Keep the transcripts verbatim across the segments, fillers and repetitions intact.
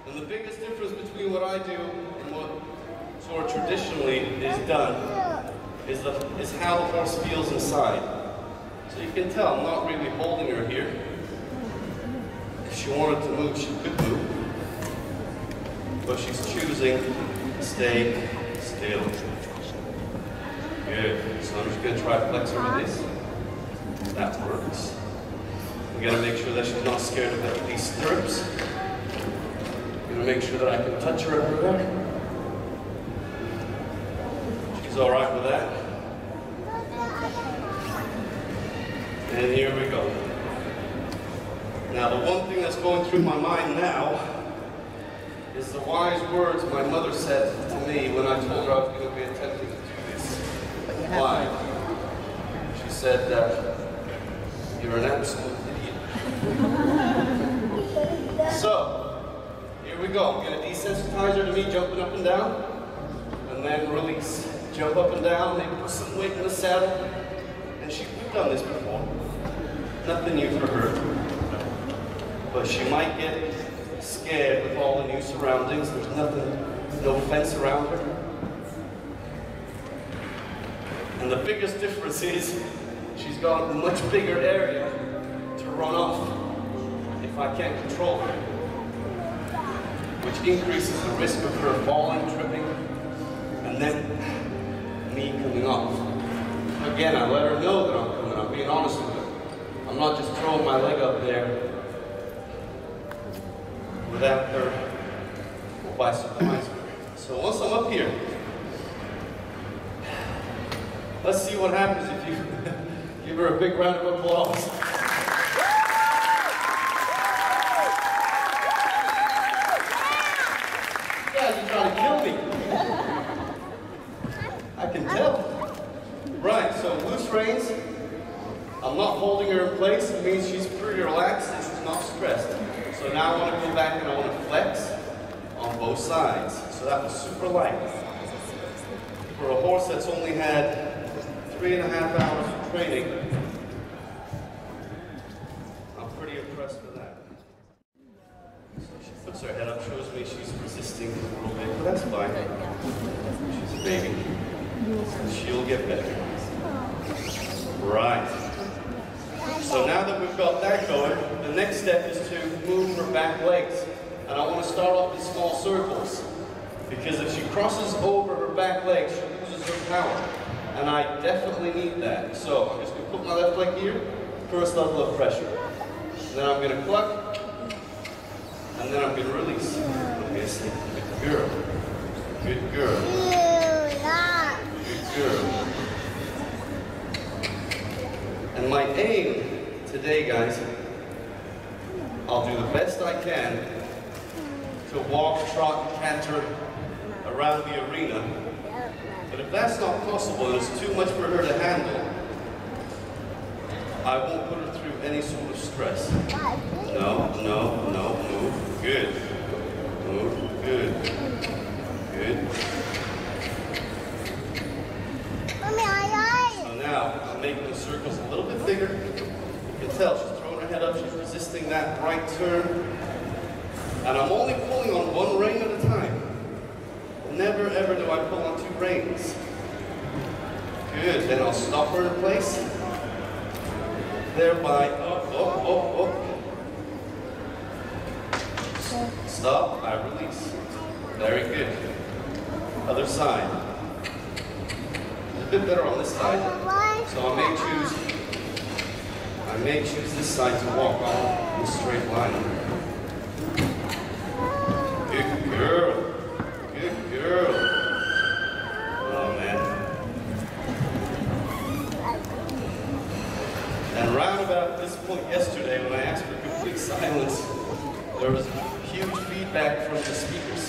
And the biggest difference between what I do and what sort of traditionally is done is, the, is how the horse feels inside. So you can tell I'm not really holding her here. If she wanted to move, she could move. But she's choosing to stay still. Good. So I'm just going to try flex her release. That works. I'm going to make sure that she's not scared of these stirrups. I'm going to make sure that I can touch her everywhere. She's all right with that. And here we go. Now the one thing that's going through my mind now is the wise words my mother said to me when I told her I was going to be attempting to do this. Why? She said that you're an absolute idiot. So, here we go. I'm going to desensitize her to me jumping up and down, and then release. Jump up and down, maybe put some weight in the saddle, and she, we've done this before. Nothing new for her. But she might get scared with all the new surroundings. There's nothing, no fence around her. And the biggest difference is she's got a much bigger area to run off if I can't control her, which increases the risk of her falling, tripping, and then me coming off. Again, I let her know that I'm coming. I'm being honest with her. I'm not just throwing my leg up there without her or by surprise. So once I'm up here, let's see what happens if you give her a big round of applause. Yeah, you're trying to kill me. I can tell. Right, so loose reins. I'm not holding her in place. It means she's pretty relaxed and she's not stressed. So now I want to go back and I want to flex on both sides. So that was super light. For a horse that's only had three and a half hours of training, I'm pretty impressed with that. So she puts her head up, shows me she's resisting a little bit, but that's fine. She's a baby. She'll get better. Right. So now that we've got that going, the next step is to move her back legs. And I want to start off in small circles. Because if she crosses over her back legs, she loses her power. And I definitely need that. So I'm just going to put my left leg here, first level of pressure. And then I'm going to cluck, and then I'm going to release. I'm going to say, good girl. Good girl. Good girl. And my aim today, guys, I'll do the best I can to walk, trot, canter around the arena. But if that's not possible and it's too much for her to handle, I won't put her through any sort of stress. No, no, no, move. Good. Move. Good. Good. So now, I'm making the circles a little bit bigger. You can tell she's throwing her head up, she's resisting that right turn. And I'm only pulling on one rein at a time. Never ever do I pull on two reins. Good, then I'll stop her in place. Thereby, up, up, up, up. Stop, I release. Very good. Other side. It's a bit better on this side. So I may choose, I may choose this side to walk on in a straight line. Good girl. Good girl. Oh man. And round about this point yesterday, when I asked for complete silence, there was huge feedback from the speakers.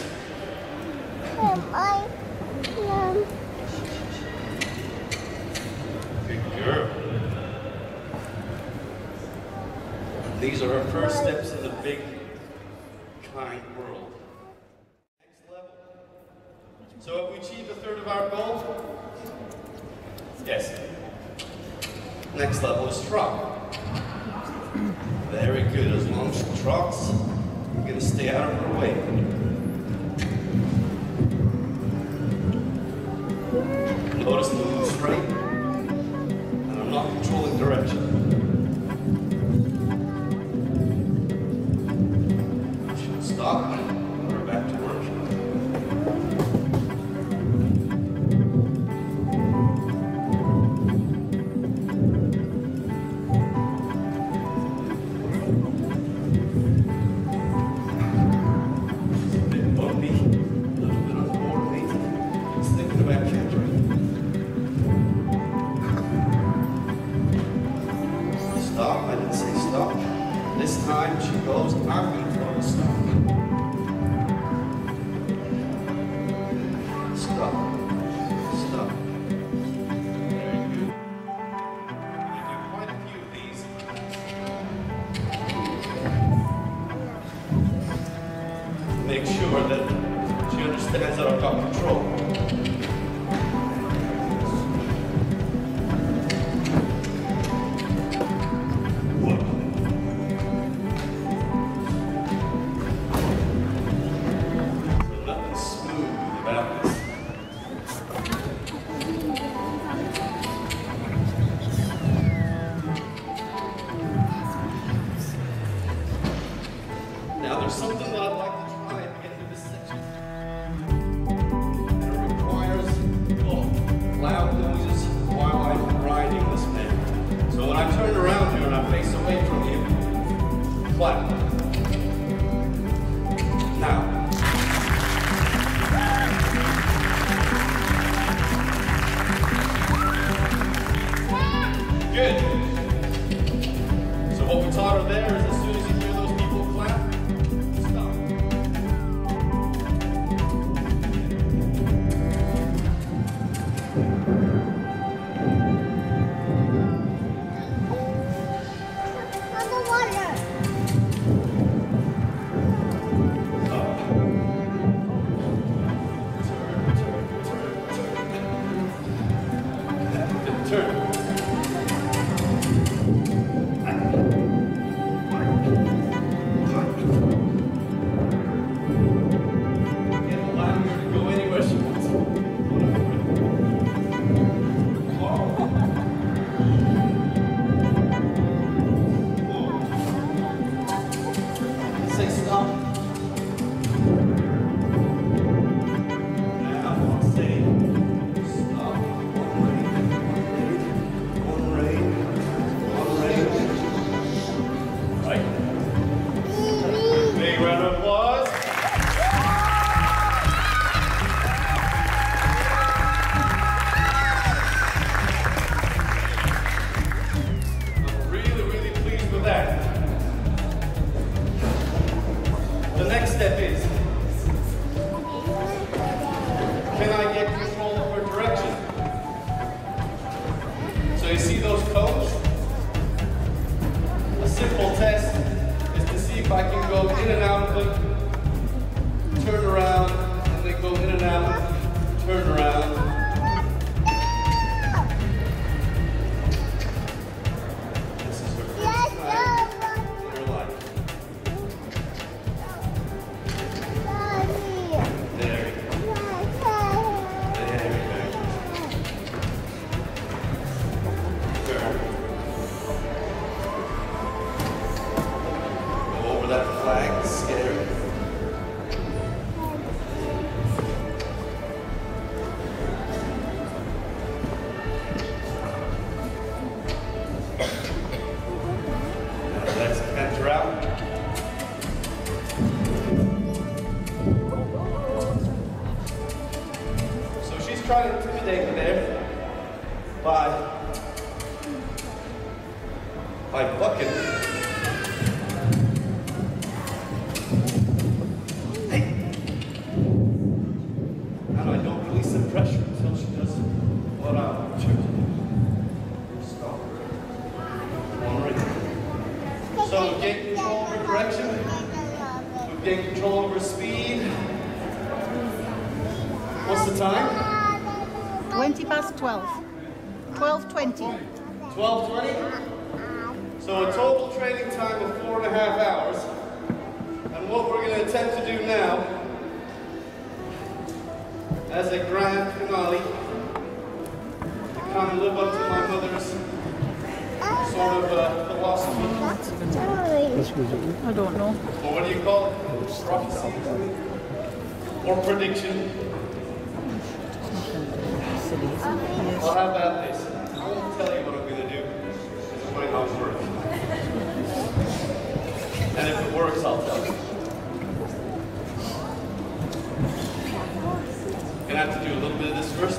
Good girl. These are her first steps in the big, kind world. Next level. So have we achieved a third of our goal? Yes. Next level is trot. Very good. As long as she trots, I'm gonna stay out of her way. Notice the move straight, and I'm not controlling direction. She'll stop, and we're back to work. Stop, I didn't say stop. This time she goes, I'm going to tell her to stop. Stop. Stop. Very good. We do quite a few of these. Make sure that she understands that I've got control. Now there's something that I'd like to try at the end of this section. And it requires oh, loud noises while I'm riding this mare. So when I turn around here and I face away from you, clap. Now. Good. So what we taught her there is as soon as you hear those people clap, stop. On the water. Up. Turn, turn, turn, turn. Turn. Say stop. Now I'll say stop. One rain, one rain, one rain. Right. Big round of applause. I'm really, really pleased with that. The next step is, can I get control of her direction? So you see those cones? A simple test is to see if I can go in and out of them, turn around, and then go in and out, turn around. This is her first time in her life. There we go. There we go. Turn. Go over that flag, scary. Now let's canter out. Trying to intimidate me there by by bucking. Hey. And I don't release the pressure until she does what I want her to do. Stop. One ring. So we've gained control of her direction. We've gained control of her speed. What's the time? twenty past twelve. twelve twenty. twelve twenty? So a total training time of four and a half hours. And And what we're going to attempt to do now, as a grand finale, to kind of live up to my mother's sort of uh, philosophy. I don't know. Well, what do you call it? Prophecy? Or prediction? Well, how about this? I won't tell you what I'm going to do, because it might not work. And if it works, I'll tell you. Gonna have to do a little bit of this first.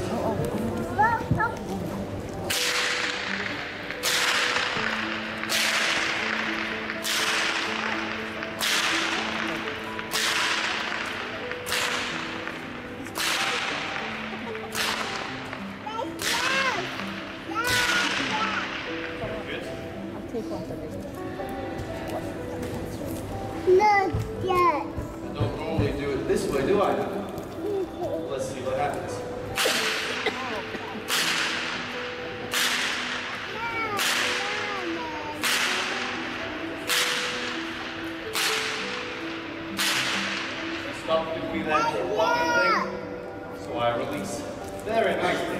Not yet. I don't normally do it this way, do I? Let's see what happens. Stop giving me that fucking thing. So I release. Very nice thing.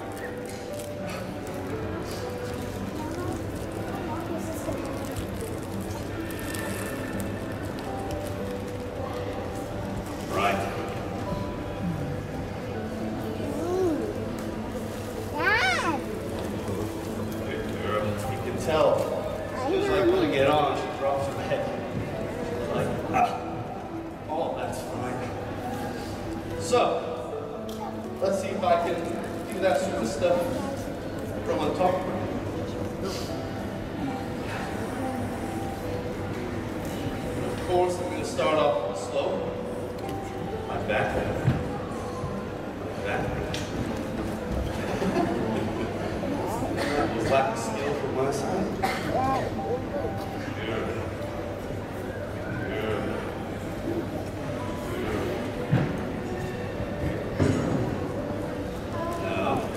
Right. Dad. Good girl. You can tell. As soon as I put to get on, she drops her head. Like, ah. Oh, that's fine. So, let's see if I can do that sort of stuff from on top. Of course, I'm going to start off slow. Like that. Like that. Was that skill from my side? Good. Good. No.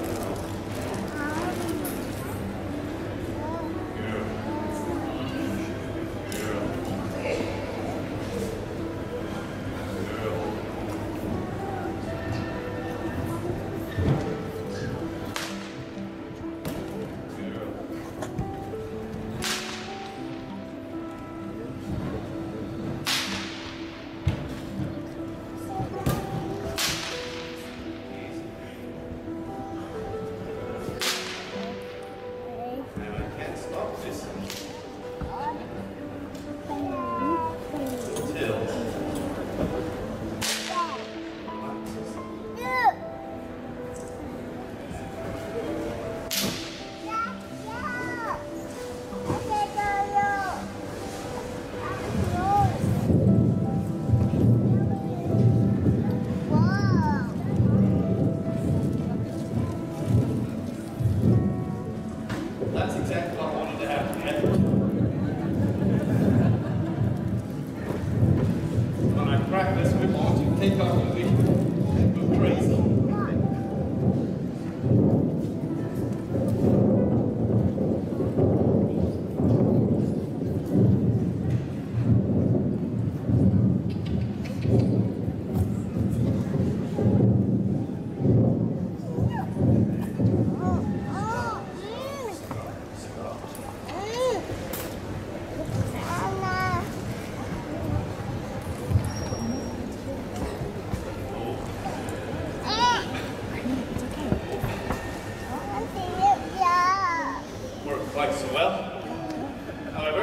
Quite so well. However,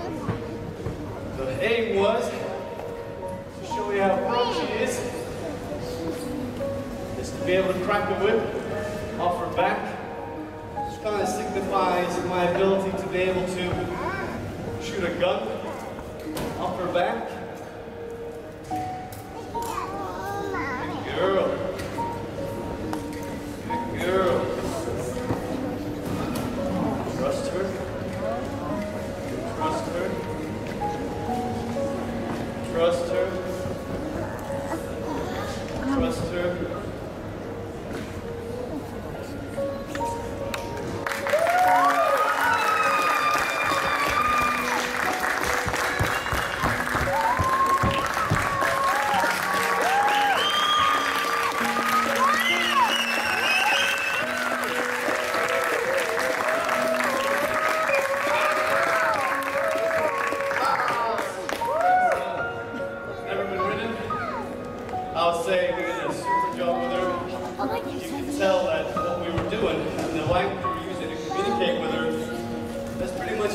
the aim was to show you how pro she is, is to be able to crack a whip off her back, which kind of signifies my ability to be able to shoot a gun off her back. Good girl. Good girl. Trust her. Trust her. Trust her. Trust her.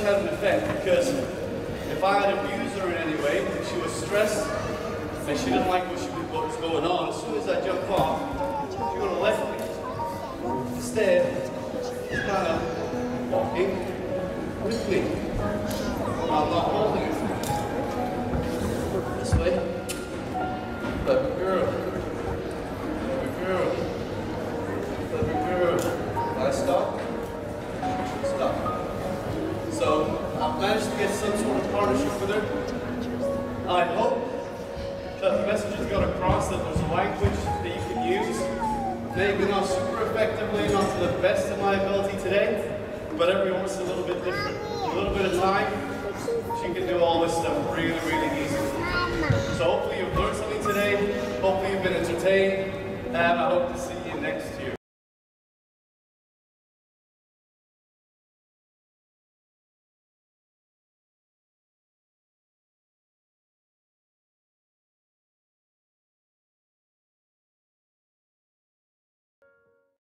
had an effect, because if I had abused her in any way, if she was stressed and she didn't like what, she, what was going on, as soon as I jumped off, she would have left me. Instead, she's kind of walking with me. I'm not holding her. This way. Clever girl. Clever girl. Clever girl. Can I stop? Stop. So, I've managed to get some sort of partnership with her. I hope that the message has got across that there's a language that you can use. Maybe not super effectively, not to the best of my ability today, but every horse is a little bit different. A little bit of time, she can do all this stuff really, really easy. So hopefully you've learned something today, hopefully you've been entertained, and I hope to see